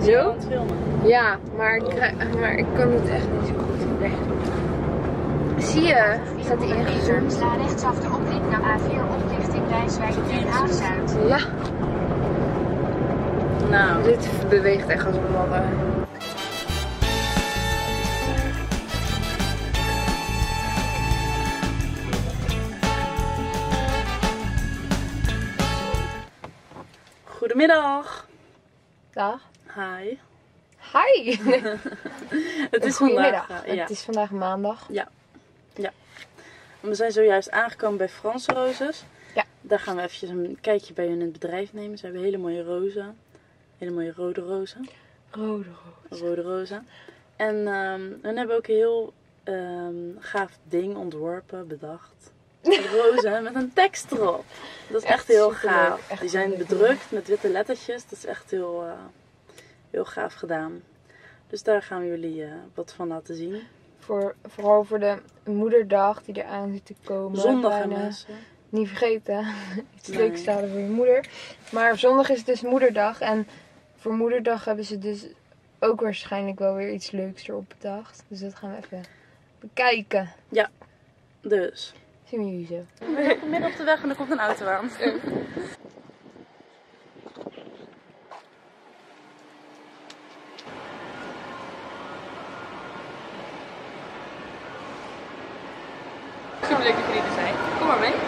Zo? aan het filmen. Ja, maar ik kan het echt niet zo goed. Nee. Zie je? Staat die ingezoomd? Sla rechtsaf de oprit naar A4 oplichting Rijswijk Den Haag Zuid. Ja, Nou, dit beweegt echt als een malle. goedemiddag. Dag. Hi. Hi! Het is Goedemiddag. vandaag, Het is vandaag maandag. Ja. We zijn zojuist aangekomen bij Frans Roses. Ja. Daar gaan we eventjes een kijkje bij hun in het bedrijf nemen. Ze hebben hele mooie rozen. Hele mooie rode rozen. Rode rozen. En hun hebben ook een heel gaaf ding ontworpen, bedacht. Rozen met een tekst erop. Dat is echt heel gaaf. Die zijn bedrukt met witte lettertjes. Dat is echt heel gaaf gedaan. Dus daar gaan we jullie wat van laten zien. Vooral voor de moederdag die eraan zit te komen. Zondag en Bijna. mensen. Niet vergeten. Iets Nee. leuks halen voor je moeder. Maar zondag is het dus moederdag. En voor moederdag hebben ze dus ook waarschijnlijk wel weer iets leuks erop bedacht. Dus dat gaan we even bekijken. Dus. Zien we jullie zo. We zijn midden op de weg en er komt een auto aan. Super leuk dat jullie er zijn. Kom maar mee.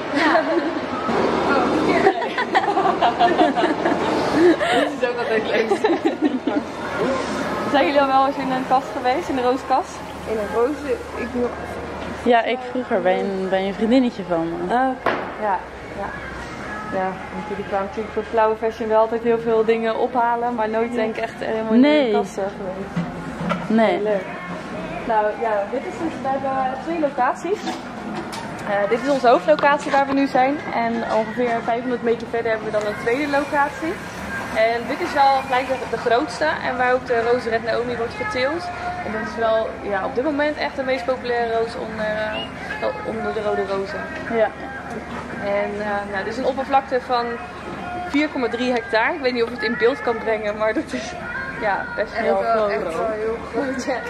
Dit is ook altijd leuk. Zijn jullie al wel eens in een kast geweest, in de rooskast? In een roze. Ja, ik vroeger bij een vriendinnetje van me. Ja. Ja, want jullie kwamen natuurlijk voor Flower Fashion wel altijd heel veel dingen ophalen, maar nooit denk ik echt helemaal in Nee. de kasten geweest. Nee. Leuk. Nou ja, dit is dus, we hebben 2 locaties. Dit is onze hoofdlocatie waar we nu zijn en ongeveer 500 meter verder hebben we dan een tweede locatie. En dit is wel gelijk de grootste en waar ook de roze Red Naomi wordt geteeld. En dat is wel op dit moment echt de meest populaire roos onder de rode rozen. Ja. En dit is een oppervlakte van 4,3 hectare. Ik weet niet of ik het in beeld kan brengen, maar dat is best En wel ook wel groot. echt wel heel groot. Ja.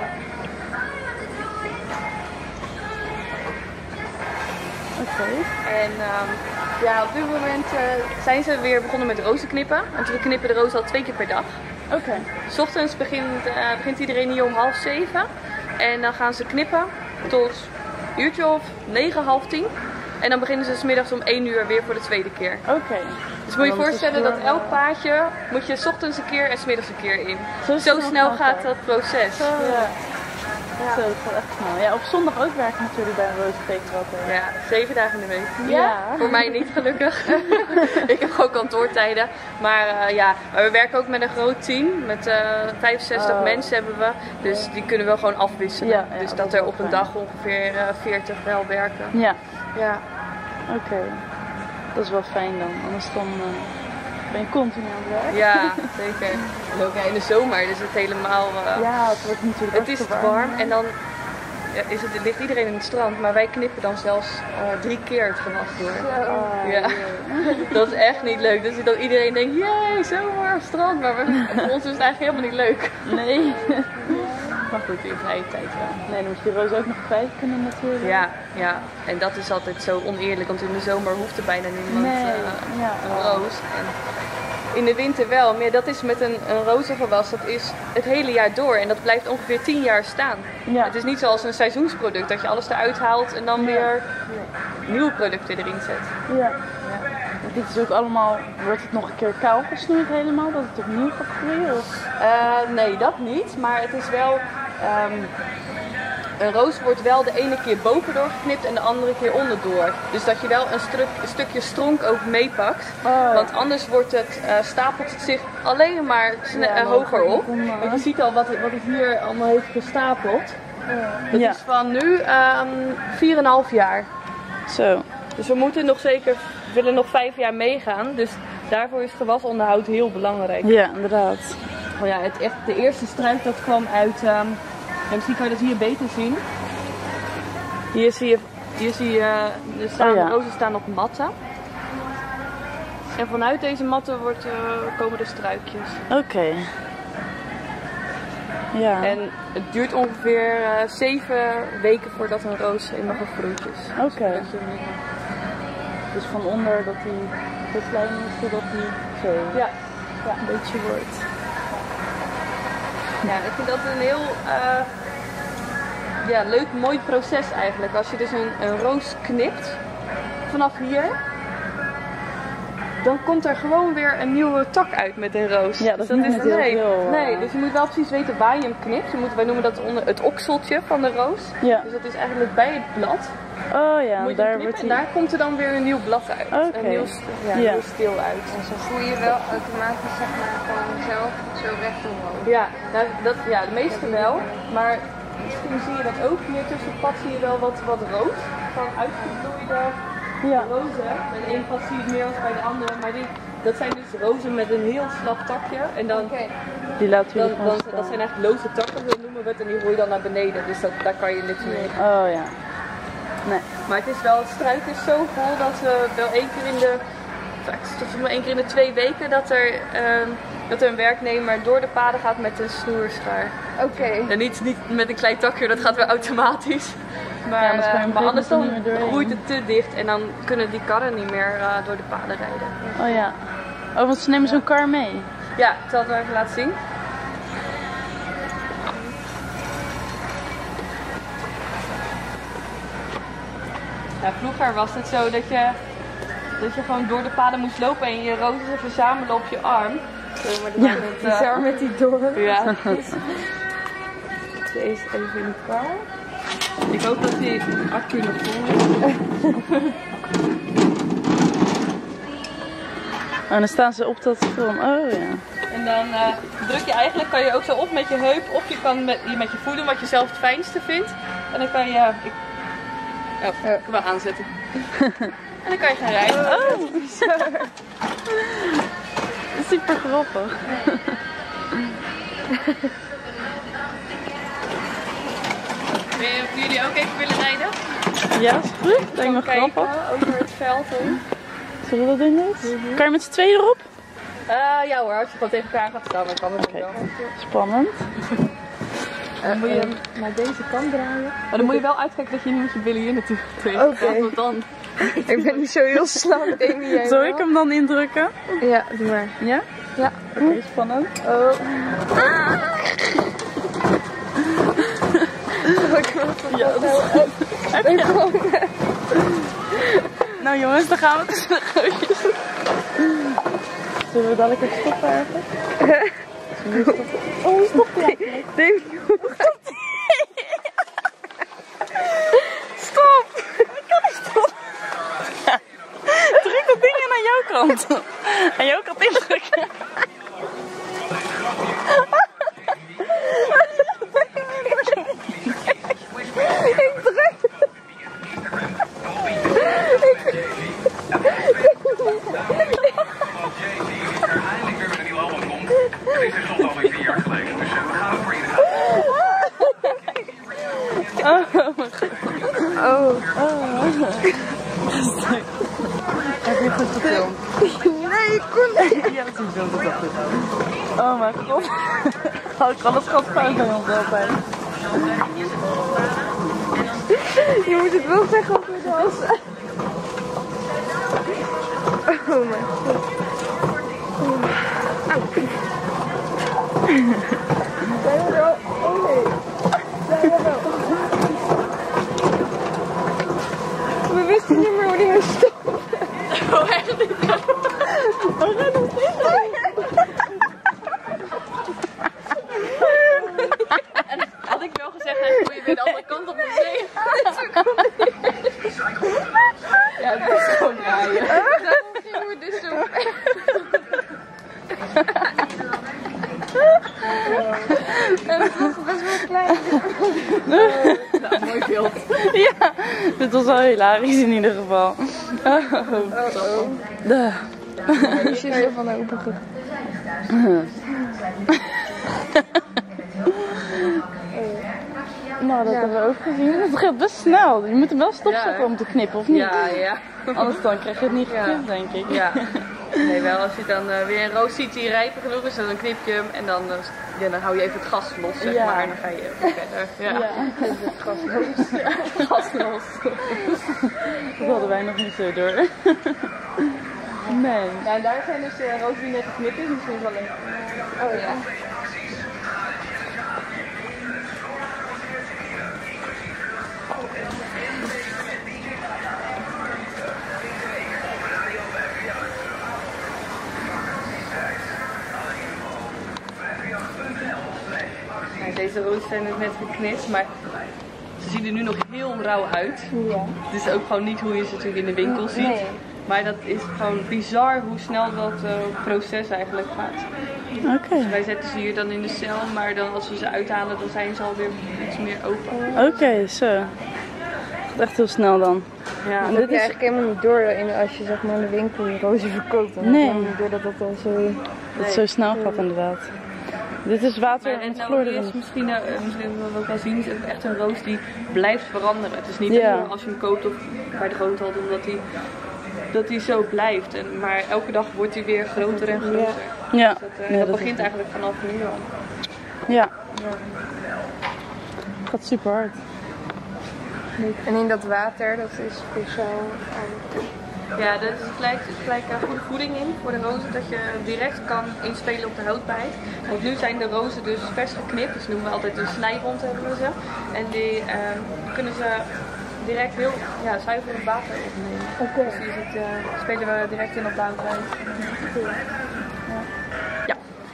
Oké. En op dit moment zijn ze weer begonnen met rozen knippen. Want we knippen de rozen al 2 keer per dag. Oké. 's Ochtends begint iedereen hier om 6:30. En dan gaan ze knippen tot een uurtje of 9, half 10. En dan beginnen ze 's middags om 1 uur weer voor de tweede keer. Oké. Dus moet je je voorstellen dat elk paadje moet je 's ochtends een keer en 's middags een keer in. Zo Zo snel gaat gaat dat. dat proces. Ja. Zo, dat gaat echt snel. Ja, op zondag ook werken natuurlijk bij een rozentekenwater. Ja, 7 dagen in de week. Ja? Voor mij niet gelukkig. Ik heb gewoon kantoortijden. Maar maar we werken ook met een groot team. Met 65 mensen hebben we. Dus die kunnen we gewoon afwisselen. Ja, dus dat dat is er wel op een fijn. dag ongeveer 40 wel werken. Ja. Ja. Oké. Dat is wel fijn dan. Anders dan ben je continu aan het werk. Ja, zeker. En ook in de zomer is het helemaal... Ja, het wordt natuurlijk het is hartstikke warm en dan ligt iedereen in het strand, maar wij knippen dan zelfs 3 keer het gewas door. Ja, dat is echt niet leuk. Dus dat iedereen denkt, jee, zomer, strand, maar voor ons is het eigenlijk helemaal niet leuk. Nee. Maar goed, in vrije tijd wel. Nee, dan moet je de roos ook nog kwijt kunnen natuurlijk. Ja, en dat is altijd zo oneerlijk, want in de zomer hoeft er bijna niemand een roos. En in de winter wel, maar dat is met een rozengewas, dat is het hele jaar door en dat blijft ongeveer 10 jaar staan. Ja. Het is niet zoals een seizoensproduct, dat je alles eruit haalt en dan weer nieuwe producten erin zet. Ja. Dit is ook allemaal, wordt het nog een keer kaal gesnoeid helemaal, dat het opnieuw gaat groeien? Of? Nee, dat niet, maar het is wel... een roos wordt wel de ene keer bovendoor geknipt en de andere keer onderdoor. Dus dat je wel een stukje stronk ook meepakt. Want anders stapelt het zich alleen maar hoger op. Want je ziet al wat het hier allemaal heeft gestapeld. Dat is van nu 4,5 jaar. Zo. Dus we willen nog 5 jaar meegaan. Dus daarvoor is gewasonderhoud heel belangrijk. Ja, inderdaad. Oh ja, de eerste struik dat kwam uit... misschien kan je dat hier beter zien. Hier zie je de rozen staan op matten. En vanuit deze matten komen de struikjes. Oké. Ja. En het duurt ongeveer 7 weken voordat een roos helemaal gegroeid is. Oké. Dus van onder dat hij zo klein is totdat hij zo Ja. een beetje wordt. Ja, ik vind dat een heel leuk, mooi proces eigenlijk. Als je dus een roos knipt vanaf hier, dan komt er gewoon weer een nieuwe tak uit met een roos. Ja, dat is niet heel veel. Nee, dus je moet wel precies weten waar je hem knipt. Wij noemen dat onder het okseltje van de roos. Ja. Dus dat is eigenlijk bij het blad. Oh ja, Moet je daar knippen wordt en hij... daar komt er dan weer een nieuw blad uit. Oké. Een nieuw stil uit. En zo voel je wel automatisch zeg maar gewoon zelf zo recht omhoog. Ja, nou, de meeste wel. Maar misschien zie je dat ook. Hier tussen het pad zie je wel wat rood. Van uitgebloeide rozen. Bij de ene pad zie je het meer als bij de andere. Maar dat zijn dus rozen met een heel slap takje. En dan, Die laten we gewoon dat zijn eigenlijk loze takken, zo noemen we het. En die roei je dan naar beneden. Dus daar kan je niks mee. Oh ja. Nee. Maar het is wel, het struik is zo vol dat we wel één keer in de 2 weken dat er een werknemer door de paden gaat met een snoerschaar. Oké. En niet met een klein takje, dat gaat weer automatisch. Maar, maar anders dan groeit het te dicht en dan kunnen die karren niet meer door de paden rijden. Oh ja. Oh, want ze nemen zo'n kar mee. Ja, ik zal het wel even laten zien. Ja, vroeger was het zo dat je gewoon door de paden moest lopen en je rozen verzamelen op je arm. Zo, maar Ja, die arm met die doorn. Ja. Deze even in de kar. Ik hoop dat die accu nog vol is. En dan staan ze op dat grond. Oh ja. En dan druk je eigenlijk, kan je ook zo op met je heup of je kan met je voet doen wat je zelf het fijnste vindt. En dan kan je, ik kan wel aanzetten. En dan kan je gaan rijden. Oh, bizar. Super grappig. Jullie ook even willen rijden? Ja, is goed. Lijkt me grappig. Over het veld heen. Zullen we dat doen eens? Kan je met z'n tweeën erop? Ja hoor, als je gewoon tegen elkaar gaat staan, dan kan het wel. Spannend. Dan moet je hem naar deze kant draaien. Maar dan moet je wel uitkijken dat je niet met je billen hier naartoe trekt. Oké. Want dan... Ik ben niet zo heel snel met Amy. Zal ik hem dan indrukken? Ja, doe maar. Ja? Ja. Oké, spannend. Oh. Ja, nou jongens, dan gaan we tussen de gootjes. Zullen we dadelijk even stoppen ergens? Oh, stop ja. Stop! Ik kan niet stoppen. Ja. Druk dat ding aan jouw kant. Aan jouw kant indrukken. Ik druk. Deze stond alweer 4 jaar geleden, dus we gaan het voor je Heb je goed gefilmd? Nee, ik kon niet. Ja, dat is zo goed. Oh mijn god. Ik kan het schat fout bij ons altijd. Je moet het wel zeggen op het was. Oh mijn god. Zijn we er al? Oh nee. Zijn we er al? We wisten niet meer hoe die moest stoppen. Oh, echt niet? Oh, ga nog steeds. En had ik wel gezegd, dan moet je weer de andere kant op de zee. Ja, dat is gewoon draaien. Daarom gingen we dus zo. En het was best wel klein. Nou, mooi beeld. Ja, dit was wel hilarisch in ieder geval. De. Die is er van open gegaan. Nou, dat hebben we ook gezien. Het gaat best snel. Je moet hem wel stopzetten Ja, om te knippen, of niet? Ja, ja. Anders dan krijg je het niet geknipt, denk ik. Ja. Nee, wel als je dan weer een roos ziet die rijper genoeg is, dan knip je hem en dan hou je even het gas los, zeg maar. En dan ga je weer verder. Ja. Het gas los. Gas los. Dat hadden wij nog niet zo door. Nee. Ja, en daar zijn dus rozen die net geknipt is, misschien wel leuk. Oh ja. Deze rozen zijn dus net geknipt, maar ze zien er nu nog heel rauw uit. Ja. Het is ook gewoon niet hoe je ze natuurlijk in de winkel ziet. Nee. Maar dat is gewoon bizar hoe snel dat proces eigenlijk gaat. Oké. Dus wij zetten ze hier dan in de cel, maar dan als we ze uithalen, dan zijn ze alweer iets meer open. Oké, zo. Echt heel snel dan. Ja, Dat heb je eigenlijk helemaal niet door als je zeg maar in de winkel je rozen verkoopt. Dan Nee. heb je helemaal niet door dat dat al zo... Dat het zo snel gaat inderdaad. Dit is water maar met en chloor is erin. misschien wat we ook wel zien, is het echt een roos die blijft veranderen. Het is niet Ja. dat als je hem koopt of bij de groothandel dat hij zo blijft. Maar elke dag wordt hij weer groter en groter. Ja. Dus Ja, dat dat begint is- eigenlijk vanaf nu al. Ja. Gaat super hard. En in dat water, dat is speciaal. Ja, er is gelijk goede voeding in voor de rozen, dat je direct kan inspelen op de houtbaarheid. Want nu zijn de rozen dus vers geknipt, dus noemen we altijd een snijwond hebben we ze. En die kunnen ze direct heel zuiver in water opnemen. Oké. Dus die spelen we direct in op de houtbaarheid. Ja.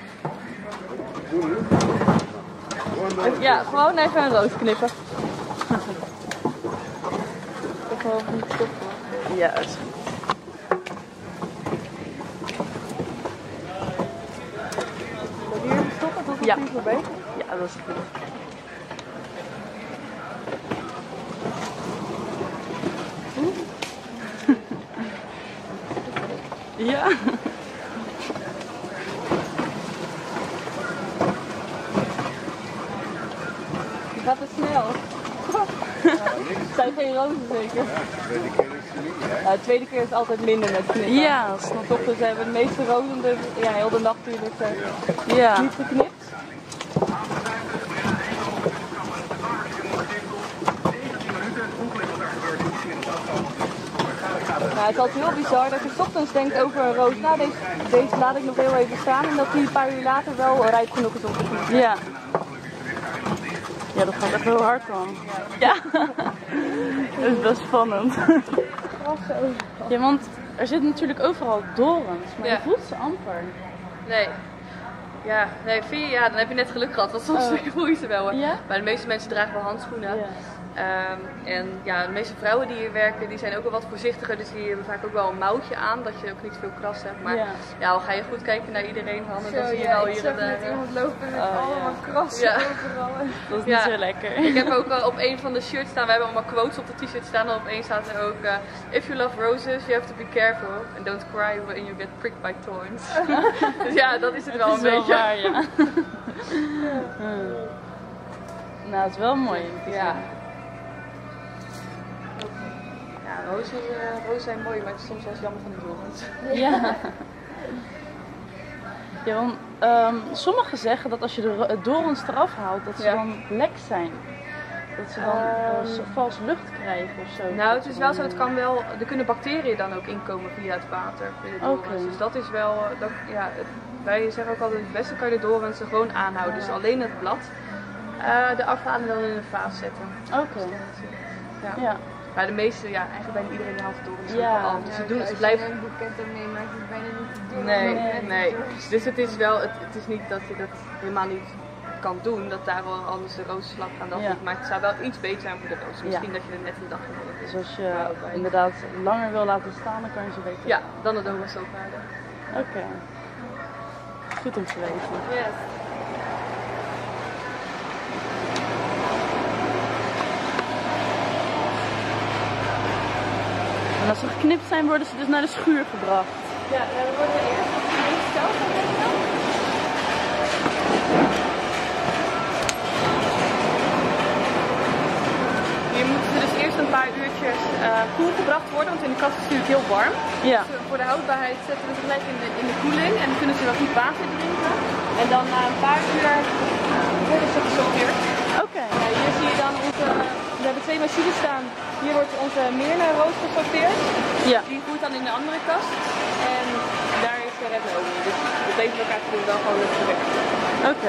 Ja, gewoon even een roos knippen. Ik wil niet stoppen. Ja, dat is goed. Wil je hier stoppen tot het Ja. niet voorbij? Ja, dat is goed. Ja. Je gaat te snel. Het zijn geen rozen zeker? Ja, de tweede keer is altijd minder met knippen. Ja, dat snap Want toch dus hebben we de meeste rozen heel de nacht natuurlijk Ja. niet geknipt. Nou, het is altijd heel bizar dat je 's ochtends denkt over een roos. Nou, deze laat ik nog heel even staan en dat die een paar uur later wel rijp genoeg is om te knippen. Ja. Ja, dat gaat echt heel hard dan. Ja. Dat is best spannend. Ja, want er zitten natuurlijk overal dorens, maar Ja. je voelt ze amper. Nee. Ja, nee, dan heb je net geluk gehad, want soms voel je ze wel. Hoor. Ja? Maar de meeste mensen dragen wel handschoenen. Ja. En ja, de meeste vrouwen die hier werken, die zijn ook wel wat voorzichtiger. Dus die hebben vaak ook wel een mouwtje aan, dat je ook niet veel kras hebt. Maar Ja. al ga je goed kijken naar iedereen handen, dan zie je wel hier en daar. iemand lopen met allemaal krassen Ja. overal. Dat is niet zo lekker. Ik heb ook op een van de shirts staan, we hebben allemaal quotes op de t-shirt staan. En op één staat er ook, if you love roses, you have to be careful. And don't cry when you get pricked by thorns. Dus ja, dat is het wel Dat een is wel beetje. waar, ja. Nou, het is wel mooi. om te Ja. zien. Ja, rozen zijn mooi, maar het is soms wel eens jammer van die dorens. Ja. Ja, want sommigen zeggen dat als je de dorens eraf haalt, dat ze dan lek zijn. Dat ze dan vals lucht krijgen of zo. Nou, het is wel zo, er kunnen bacteriën dan ook inkomen via het water, via de dorens. Oké. Dus dat is wel, wij zeggen ook altijd, het beste kan je de dorens er gewoon aanhouden. Dus alleen het blad eraf halen en dan in een vaas zetten. Oké. Ja. Ja. Maar de meeste, eigenlijk bijna iedereen haalt de dorens Ja. af. Dus ze doen het, Als ze blijven... je een boeket mee maakt, is het bijna niet te doen. Nee. Dus het is wel, het is niet dat je dat helemaal niet kan doen, dat daar wel anders de rozen slap gaan, dat Ja. niet. Maar het zou wel iets beter zijn voor de rozen. Misschien dat je er net een dag in Dus als je inderdaad langer wil laten staan, dan kan je ze beter. Ja, dan het ook wel zo verder. Oké. Goed om te weten. Yes. En als ze geknipt zijn, worden ze dus naar de schuur gebracht. Ja, we worden eerst op de meeste zelf gedaan. Hier moeten ze dus eerst eerst een paar uurtjes koel gebracht worden, want in de kast is het natuurlijk heel warm. Ja. Dus voor de houdbaarheid zetten we ze gelijk in de koeling en dan kunnen ze wat niet water drinken. En dan na een paar uur worden ze gesorteerd. Oké. Hier zie je dan we hebben 2 machines staan. Hier wordt onze Mirna-roos gesorteerd. Ja. Die voert dan in de andere kast. En daar is de Red Olie. Dus op deze locatie doen we wel gewoon het verwerkt. Oké.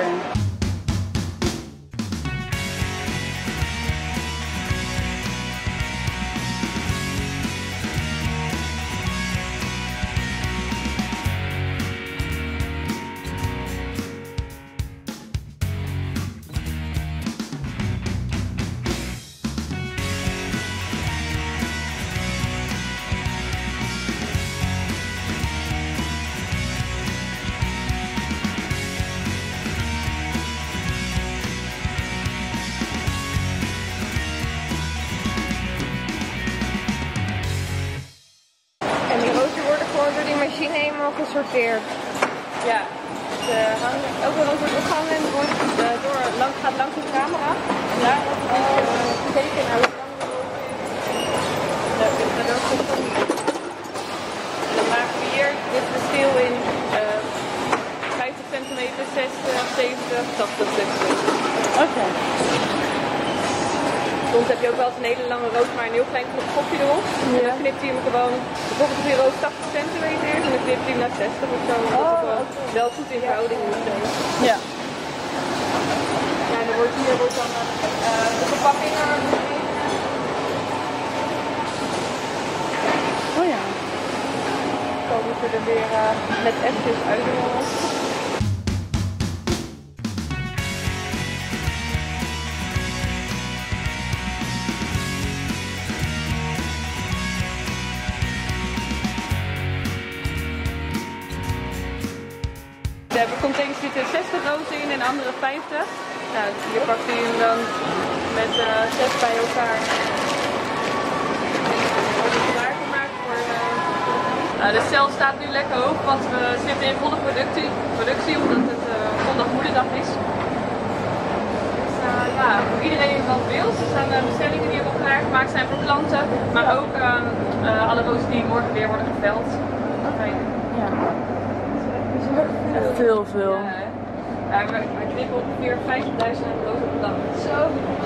En die rozen worden gewoon door die machine helemaal gesorteerd. Ja, elke roos wordt opgehangen en gaat langs de camera. En daar wordt gekeken naar hoe lang de roos is. En dan maken we hier dit verschil in 50 centimeter, 60, 70, 80 centimeter. Oké. Soms heb je ook wel eens een hele lange roos, maar een heel klein kopje erop. En dan knipt hij hem gewoon, bijvoorbeeld als die roos 80 centimeter is, en dan knipt hij hem naar 60 of zo. Wel goed in verhouding moet zijn. Ja. Ja, en dan wordt dan de verpakking Oh ja. komen ze er weer met F'jes uitrollen. We hebben containers zitten 60 rozen in en andere 50. Nou, hier pakt hij hem dan met 6 bij elkaar. Wordt het klaargemaakt voor de cel staat nu lekker hoog, want we zitten in volle productie omdat het zondag moederdag is. Dus ja, voor iedereen wat wil. Er staan bestellingen die al klaargemaakt zijn voor klanten, maar ook alle rozen die morgen weer worden geveld. Ja. Echt heel veel. Ja, we knippen ongeveer 50.000 rozen op de dag. Zo!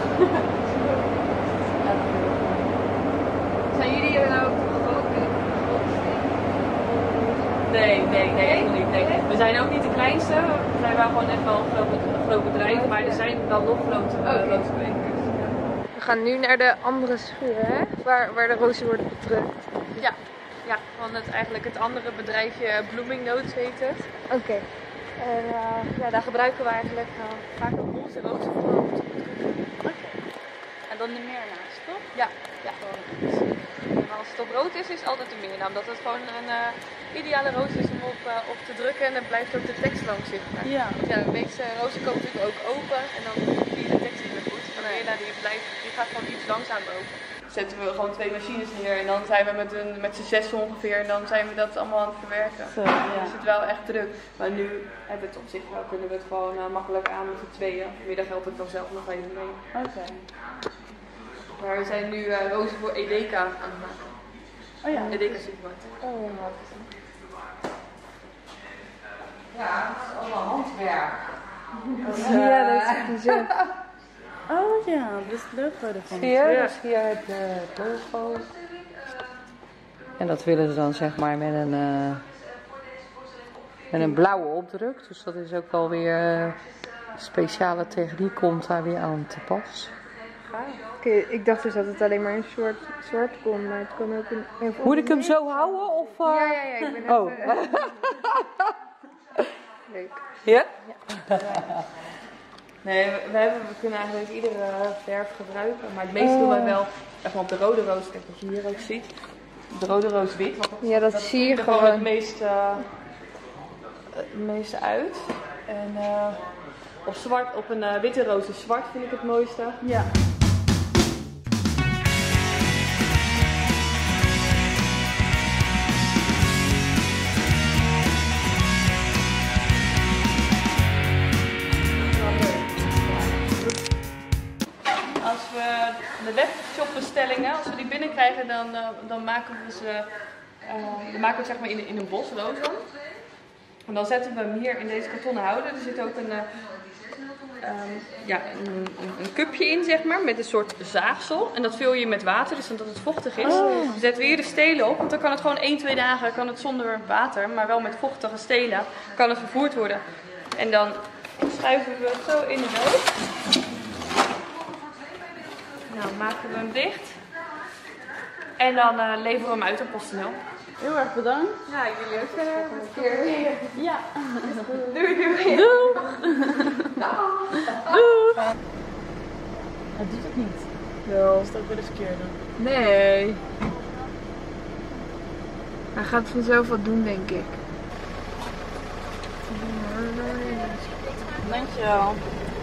Zijn jullie er nou ook Nee, helemaal niet. Nee. We zijn ook niet de kleinste. We zijn wel gewoon echt wel een groot bedrijf, maar er zijn dan nog grote rozenkwekers. We gaan nu naar de andere schuur, hè? Waar de rozen worden bedrukt. Ja, van eigenlijk het andere bedrijfje Blooming Notes heet het. Oké. En ja, daar gebruiken we eigenlijk vaak een roze rozen voor om te bedrukken. Oké. En dan de Mirna's, toch? Ja, gewoon. Maar als het op rood is, is het altijd de Mirna. Omdat het gewoon een ideale roos is om op te drukken en dan blijft ook de tekst lang zichtbaar. Ja. Ja, de meeste rozen komen natuurlijk ook open en dan zie je de tekst niet meer goed. Maar de Mirna die gaat gewoon iets langzamer open. Zetten we gewoon 2 machines neer en dan zijn we met z'n 6 ongeveer en dan zijn we dat allemaal aan het verwerken. Zo, Dan ja. is het wel echt druk. Maar nu hebben we het op zich wel, kunnen we het gewoon makkelijk aan met z'n tweeën. Vanmiddag help ik dan zelf nog even mee. Oké. Maar we zijn nu rozen voor Edeka aan het maken. Oh ja. Edeka supermarkt. Ja, dat is allemaal handwerk. Ja, dat is bizar. Oh ja, dus het logo ervan. Hier, dus hier heb je het logo. En dat willen ze dan zeg maar met een blauwe opdruk. Dus dat is ook wel weer speciale techniek komt daar weer aan te pas. Oké, ik dacht dus dat het alleen maar een zwart kon, maar het kon ook een... Moet ik hem zo houden? Of, Ja, ik ben Oh. Leuk. Ja? Nee, we kunnen eigenlijk iedere verf gebruiken. Maar het meeste doen wij wel even op de rode roos. Kijk wat je hier ook ziet. De rode roos wit. Want Ja, dat zie je er gewoon het gewoon. meeste uit. En op een witte roos is zwart vind ik het mooiste. Ja. Als we de webshop bestellingen. Als we die binnenkrijgen, dan maken we ze zeg maar in een bos rozen. En dan zetten we hem hier in deze kartonnen houder. Er zit ook een cupje in, zeg maar, met een soort zaagsel. En dat vul je met water, dus dat het vochtig is. Dan zetten we hier de stelen op, want dan kan het gewoon 1-2 dagen kan het zonder water, maar wel met vochtige stelen, kan het vervoerd worden. En dan schuiven we het zo in de doos. Nou, maken we hem dicht. En dan leveren we hem uit op PostNL. Heel erg bedankt. Ja, jullie ook verder. Ja. Doei, doei. Doeg. Doeg. Hij doet het niet. Wel. Is het ook wel eens verkeerd dan? Nee. Hij gaat vanzelf wat doen, denk ik. Dankjewel.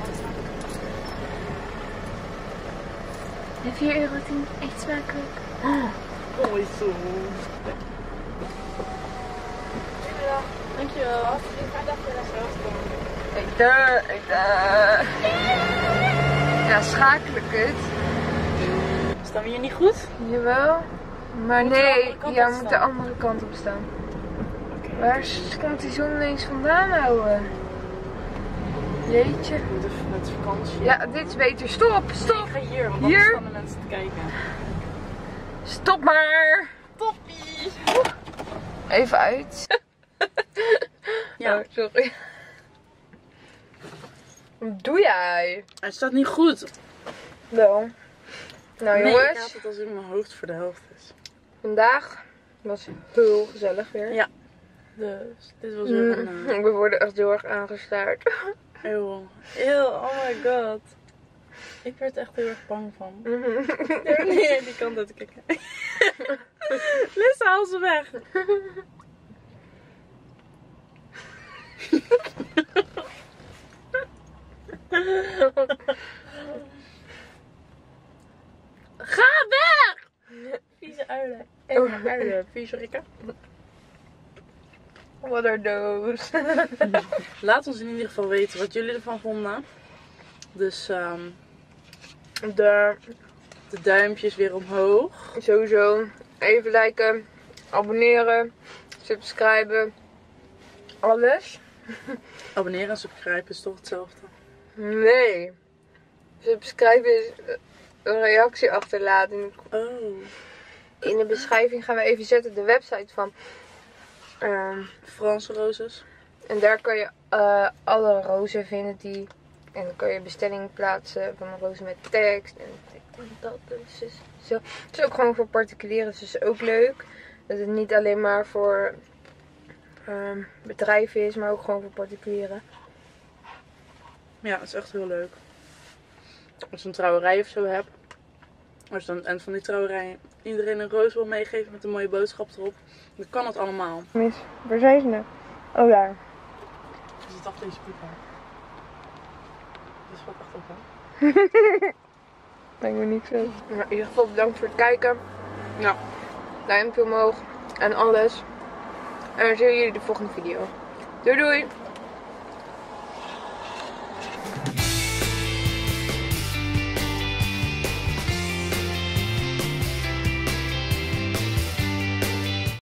En 4 euro, echt smakelijk. Mooi zo. Dankjewel. Ja, schakelijk het. Staan we hier niet goed? Jawel. Maar Moet je de nee, andere kant ja, op moet de staan? andere kant op staan. Waar komt die zon ineens vandaan houden? Jeetje. Met de vakantie. Ja, dit is beter. Stop, stop. Ik ga hier, want Hier? anders staan de mensen te kijken. Stop maar. Toppie! Even uit. Ja. Oh, sorry. Wat doe jij? Het staat niet goed. Wel. Nou Nee, jongens, ik haat het als in mijn hoofd voor de helft is. vandaag was heel gezellig weer. Ja. Dus dit was weer een... We worden echt heel erg aangestaard. Eeuw. Oh my god. Ik werd echt heel erg bang van. Nee, die kant uit te kijken. Lissa, haal ze weg. Ga weg! Vieze uilen. Uilen, vieze rikken. Wat een doos. Laat ons in ieder geval weten wat jullie ervan vonden. Dus De de duimpjes weer omhoog. sowieso even liken, abonneren, subscriben, alles. Abonneren en subscriben is toch hetzelfde? Nee, subscriben is een reactie achterlaten. Oh. In de beschrijving gaan we even zetten de website van. Franse rozes. En daar kan je alle rozen vinden die. En dan kan je bestelling plaatsen van een rozen met tekst. En dat is zo. Het is ook gewoon voor particulieren, dus het is ook leuk. Dat het niet alleen maar voor bedrijven is, maar ook gewoon voor particulieren. Ja, dat is echt heel leuk. Als je een trouwerij of zo hebt. Als je dan en van die trouwerij iedereen een roos wil meegeven met een mooie boodschap erop. Dan kan het allemaal. Mis, waar zijn ze nou? Oh daar. Is het achter deze piep? Dat is wat achter. Lijkt me niet zo. Maar in ieder geval bedankt voor het kijken. Ja. Duimpje omhoog en alles. En dan zien we jullie de volgende video. Doei doei!